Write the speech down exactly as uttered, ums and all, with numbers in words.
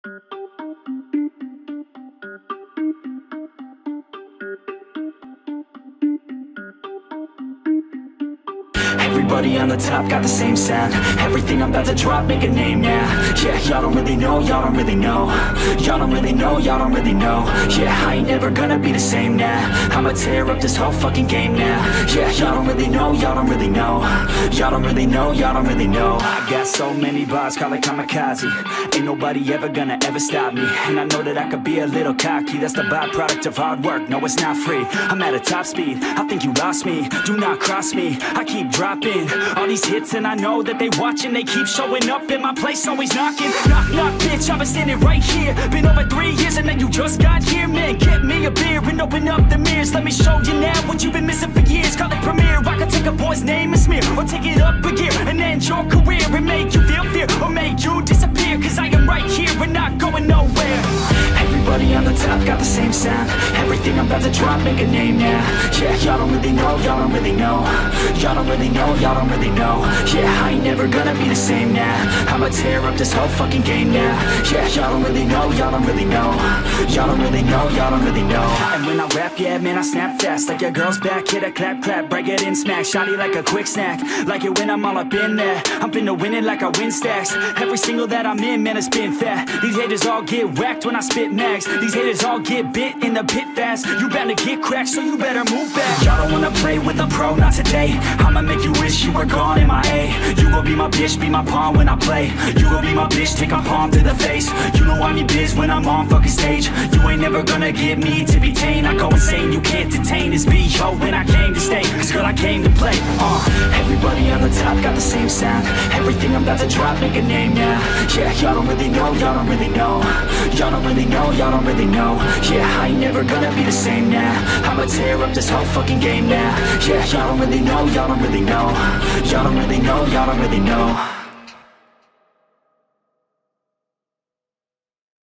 Everybody on the top got the same sound. Everything I'm about to drop, make a name now. Yeah, y'all don't really know, y'all don't really know. Y'all don't really know, y'all don't really know. Yeah, I ain't never gonna be the same now. I'ma tear up this whole fucking game now. Yeah, y'all don't really know, y'all don't really know. Y'all don't really know, y'all don't really know. I got so many bars, call it kamikaze. Ain't nobody ever gonna ever stop me. And I know that I could be a little cocky. That's the byproduct of hard work, no it's not free. I'm at a top speed, I think you lost me. Do not cross me, I keep dropping all these hits and I know that they watching. They keep showing up in my place, always knocking. Knock, knock, bitch, I've been standing right here. Been over three years and then you just got here. Man, get me a beer and open up the mirrors. Let me show you now what you've been missing for years. Call it premiere, I can take a boy's name and smear, or take it up a gear and end your career and make you feel fear, or make you disappear. Cause I am right here and not going nowhere. Everybody on the top got the same sound. Everything I'm about to drop, make a name now. Yeah, y'all don't really know, y'all don't really know. Y'all don't really know, y'all don't really know. Yeah, I ain't never gonna be the same now. I'ma tear up this whole fucking game now. Yeah, y'all don't really know, y'all don't really know. Y'all don't really know, y'all don't really know. And when I rap, yeah, man, I snap fast. Like your girl's back, hit a clap, clap, break it in, smack. Shotty like a quick snack, like it when I'm all up in there. I'm finna win it like I win stacks. Every single that I'm in, man, it's been fat. These haters all get whacked when I spit max. These haters all get bit in the pit fast. You better get cracked, so you better move back. Y'all don't wanna play with a pro, not today. I'ma make you wish you were gone in my A. You gon' be my bitch, be my pawn when I play. You gon' be my bitch, take my palm to the face. You know I'm your biz when I'm on fucking stage. You ain't never gonna get me to be tame. I go insane, you can't detain this beat, yo, when I came to stay. Cause girl, I came to play. Uh, everybody on the top got the same sound. Everything I'm about to drop, make a name now. Yeah, y'all don't really know, y'all don't really know. Y'all don't really know, y'all don't really know. Yeah, I ain't never gonna be the same now. I'ma tear up this whole fucking game now. Yeah, y'all don't really know, y'all don't really know. Y'all don't really know, y'all don't really know.